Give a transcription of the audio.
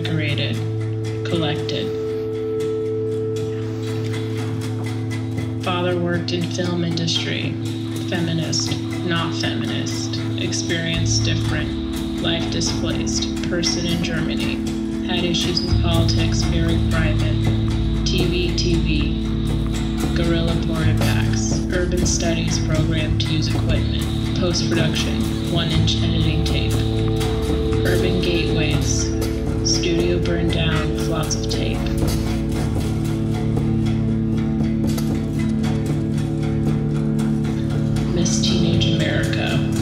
invigorated, collected. Father worked in film industry, feminist, not feminist, experience different, life displaced, person in Germany, had issues with politics, very private, TV, guerrilla porta packs, urban studies program to use equipment, post-production, 1-inch editing tape, urban gateways, studio burned down with lots of tape. Miss Teenage America,